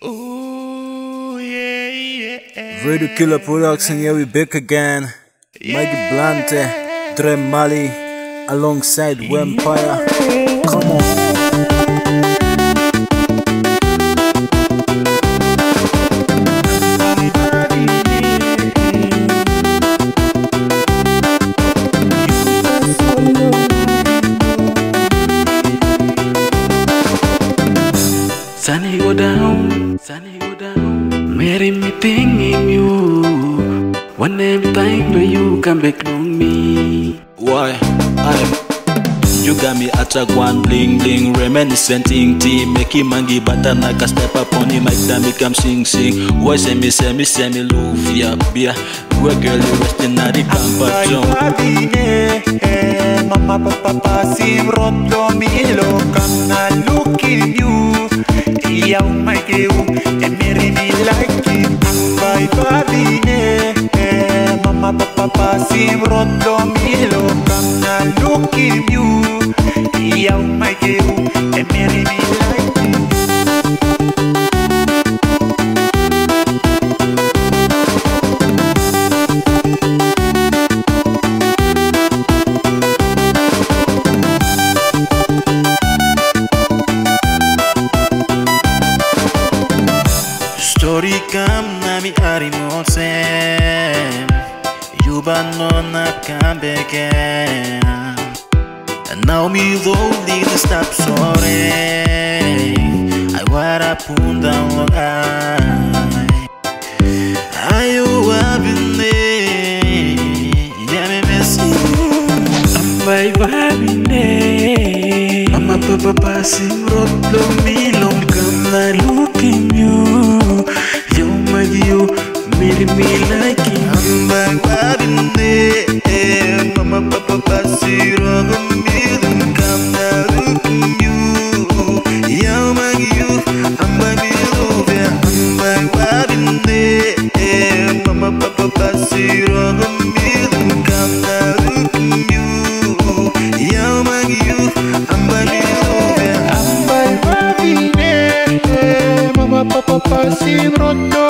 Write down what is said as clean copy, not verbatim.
Ooh, yeah, yeah. Radio Killer Production, yeah, we back again. Mikey Blante, Dre Mali, alongside Vampire. Come on. Sunny go down, marry me thinking you. One time do you come back to me? Why? You got me at a one bling bling, reminiscent ing tea, make him mangy butter like a step up on him, like that make him sing. Why say me love ya, beer. Where girl you resting at the camper jump. Ambai Vavina, mama papa sim rotlo milo, come na looking you. Yow my girl, and marry me like it. Ambai Vavina, mama papa sim rotlo milo, come na looking you. Yow my girl, and marry me like it. Story come na mi arimo sem. You ban non na come back again. And now me don't need to stop sorry. I wanna put down long eye. Ayo abine, yeah me miss you. Ambai Vavina, Mama papa sim rotlo milo, come na looking you. Yo my you, marry me like you. Ambai Vavina, mama papa sim rotlo milo, come na looking you. Yo my you, Ambai Vavina, Ambai Vavina, mama papa sim rotlo milo, come na looking you. Yo my you, Ambai Vavina. Ambai Vavina, mama papa sim rotlo